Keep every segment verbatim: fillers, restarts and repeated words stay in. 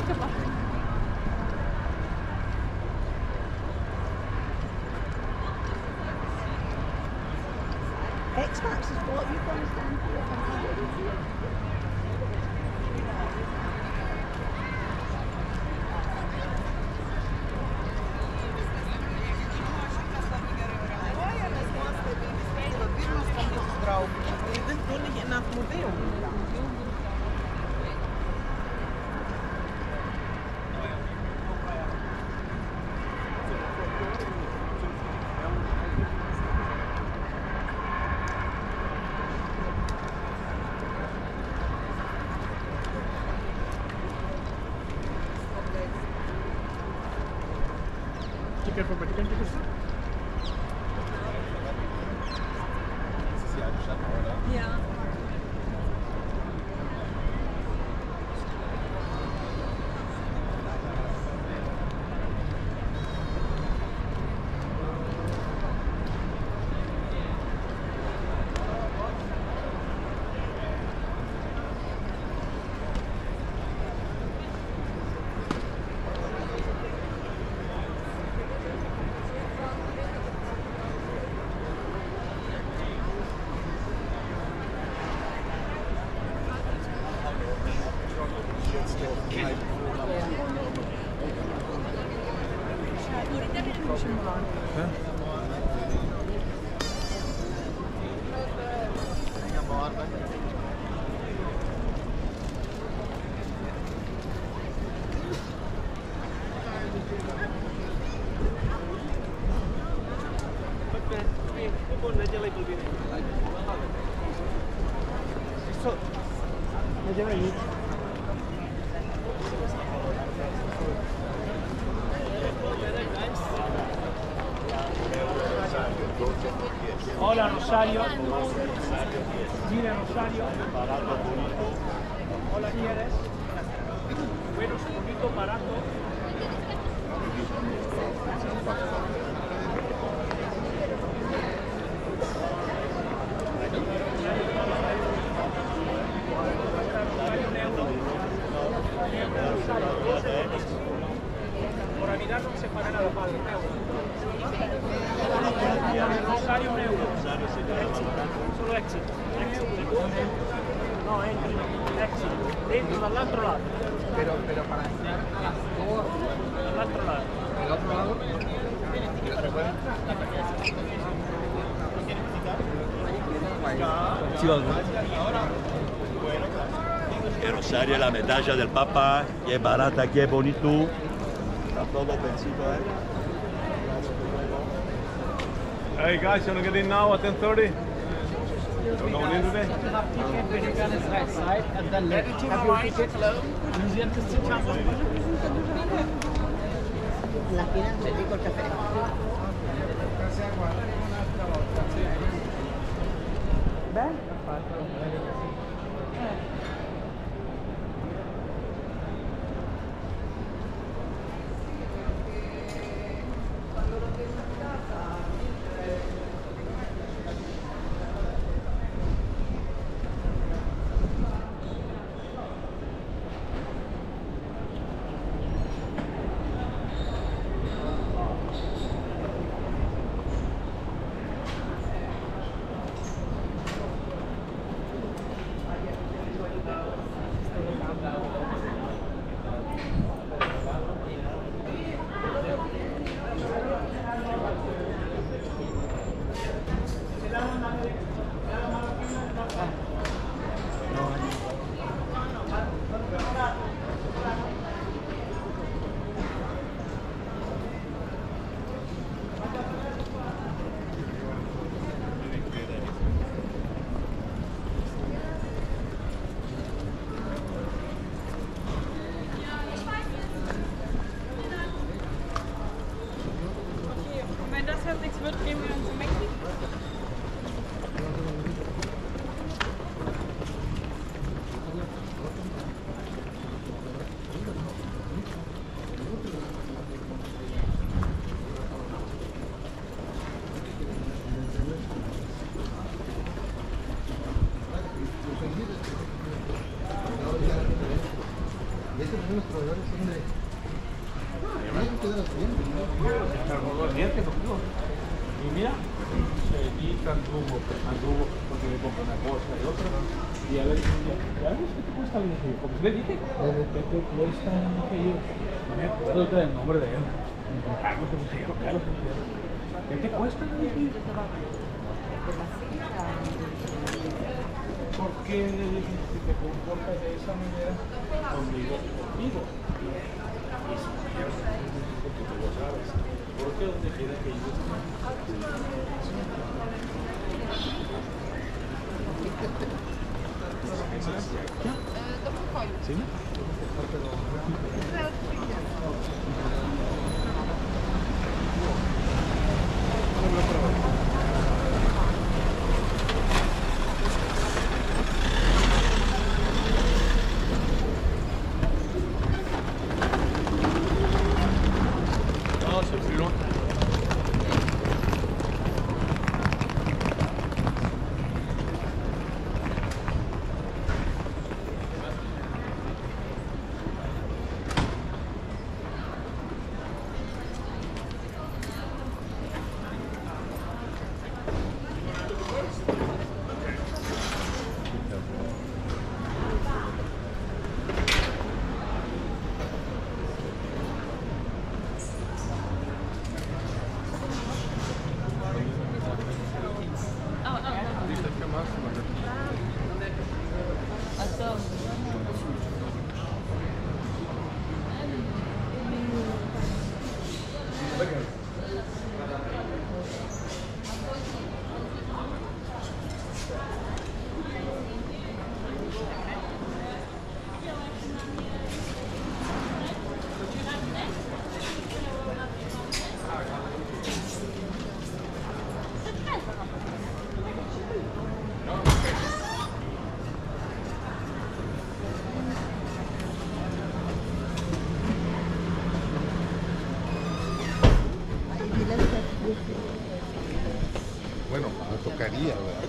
X-Max is what you've got to stand for. Ticket for Vatican City? Yeah. Hola Rosario. Mira Rosario. Hola, ¿quieres? Bueno, es bonito, barato. Por Navidad no se paga nada, padre. Rosario, un euro. Solo exit. No, entri. Exit. Dentro, dall'altro lato. Pero, pero para entrar Dall'altro lato. al otro lado. El rosario es la medalla del Papa, que es barata, que es bonito. Está todo pensito, ¿eh? Hey guys, you want to get in now at ten thirty? We're going in today? Right side and then left. Have your ticket. Museum to sit down. La fila del rico il caffè. Beh, los proveedores son de... Y mira, Edita anduvo, anduvo porque me compró una cosa y otra. Y a ver, ¿ya ves qué te cuesta? Le dije, porque le dije, ¿qué te cuesta? Dije yo, no me acuerdo del nombre de él. Carlos, Carlos, ¿qué te cuesta? Le dije. Porque le dije, si te comportas de esa manera, conmigo, conmigo. Y si quieres, porque tú lo sabes. Porque donde quiera que yo esté. ¿Sí? No, se frío. Bueno, me tocaría, ¿verdad?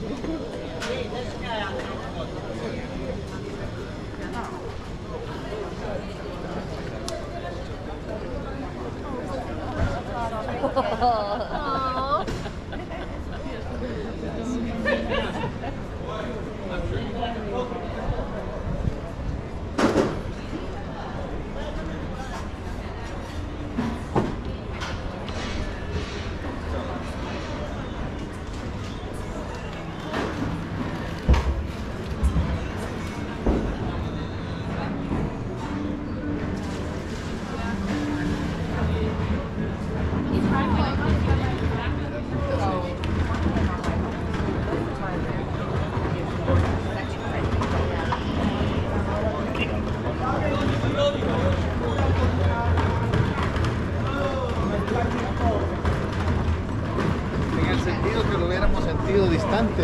En el sentido que lo hubiéramos sentido distante.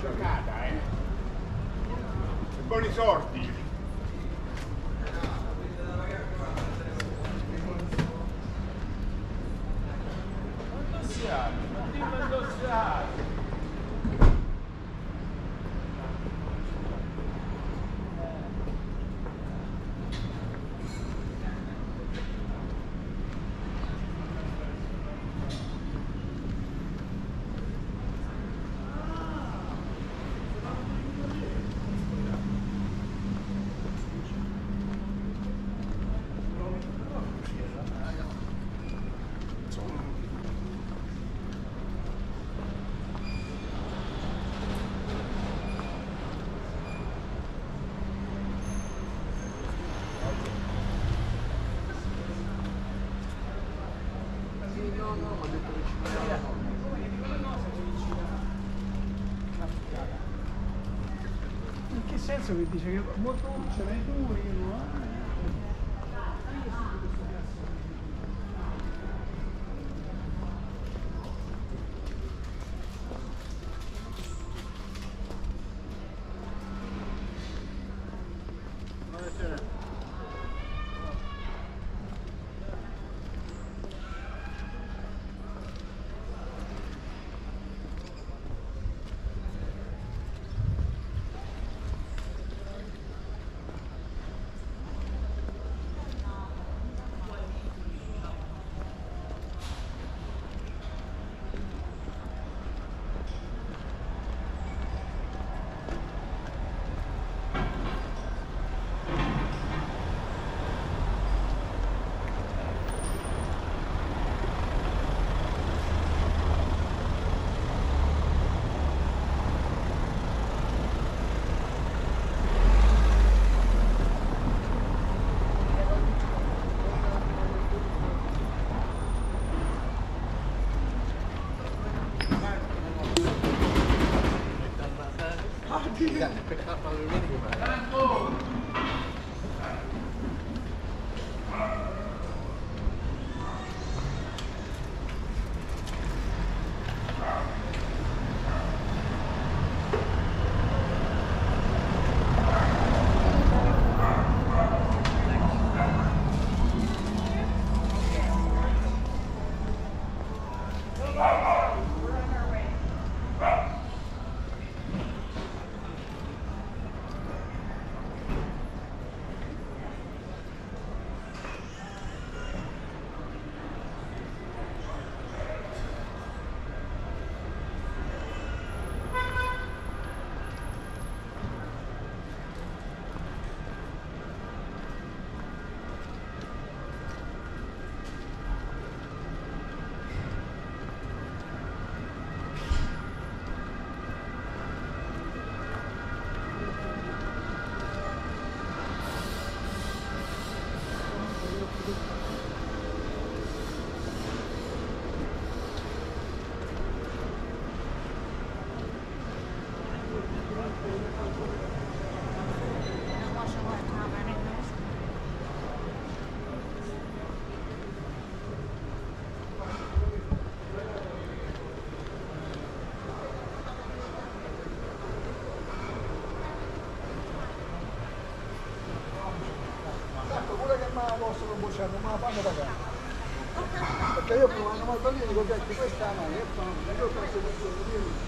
giornata, eh. Buoni sorti. In che senso che dice che molto ce l'hai tu, io no? Possono bocciare, non me la fanno pagare. Perché io prima hanno molto lì e dico che questa no, io sono io penso che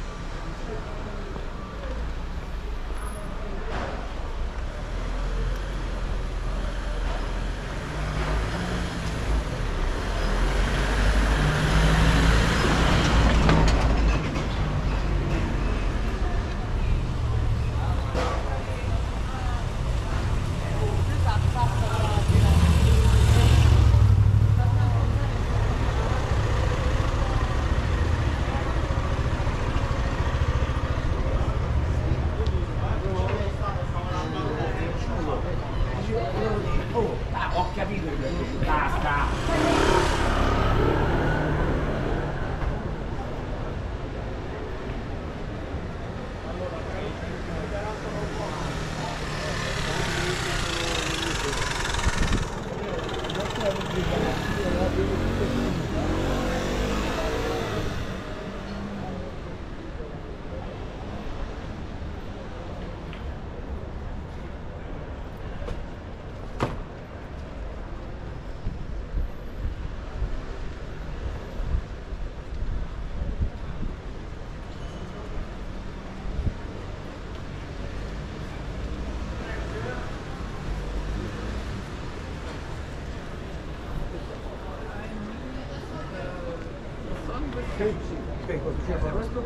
Sì, sì. Che cosa c'è per questo?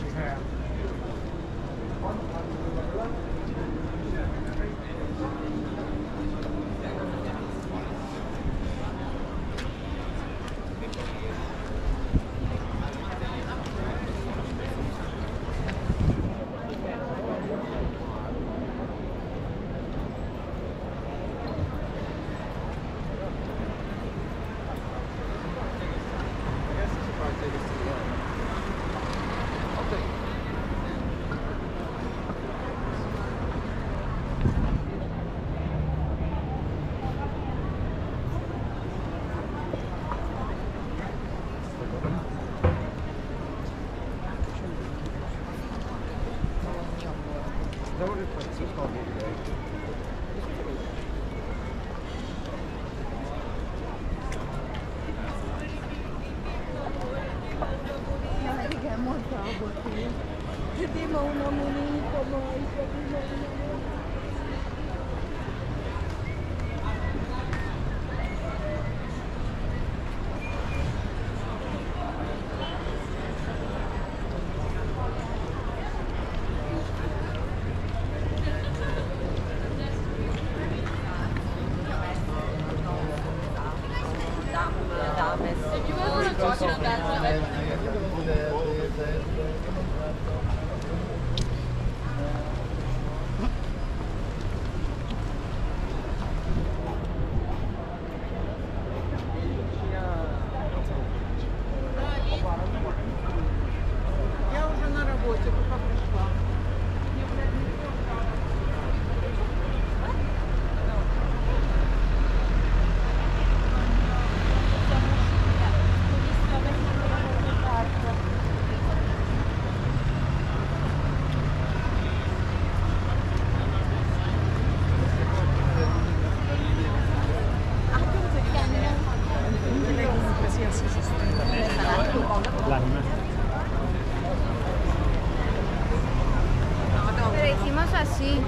Pero hicimos así.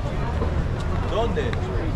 ¿Dónde?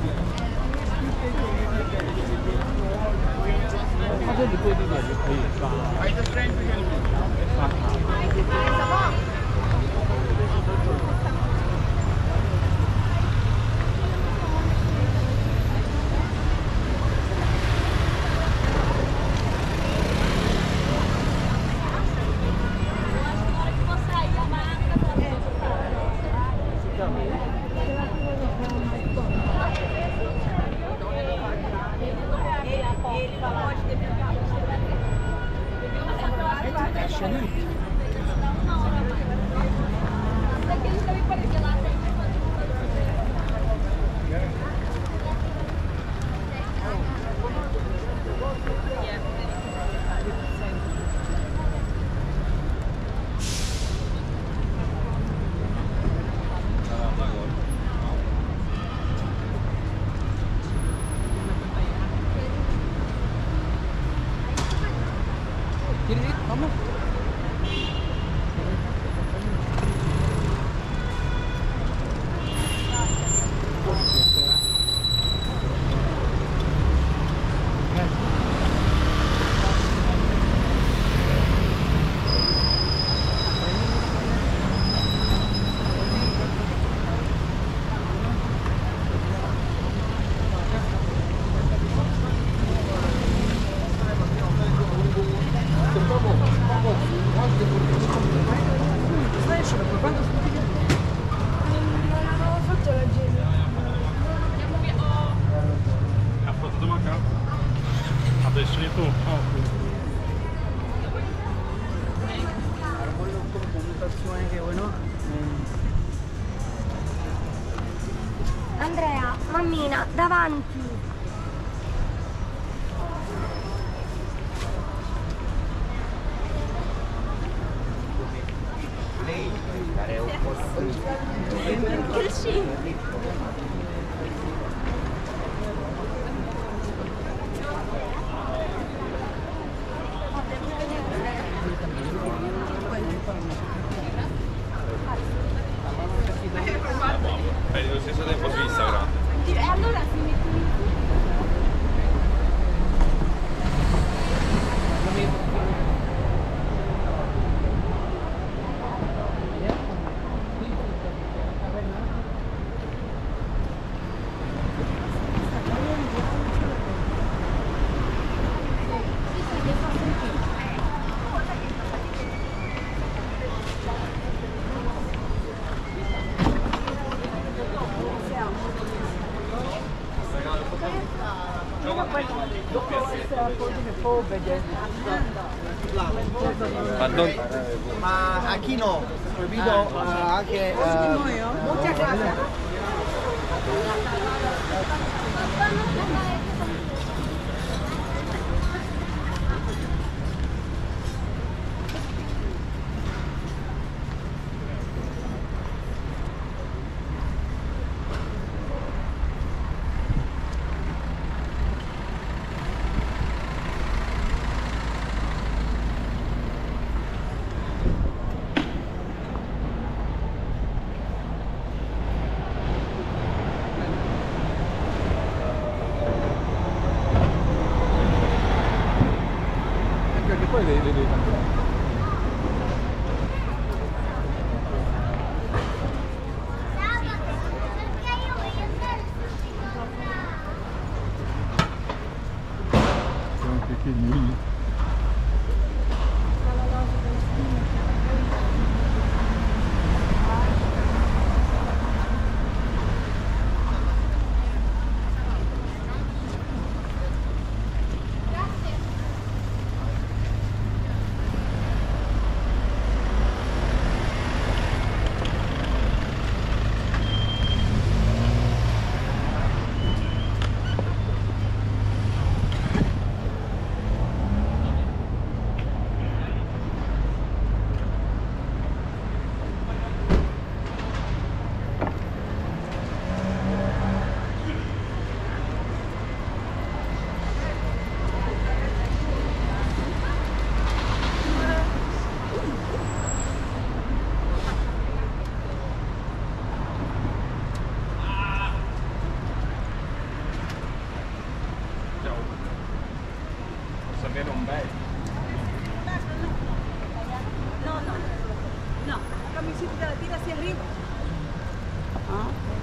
Andrea, mammina, davanti. Che sì. Vedi lo stesso tempo su Instagram. E allora si mette troppo vedere. Ma non... Ma aquí no, prohibido uh, anche... Uh, Muchas gracias. Poi le, le devi cambiare. Sono piccolini. Sapere un bel. No, no, no. Camisita de la tira hacia arriba. Ah.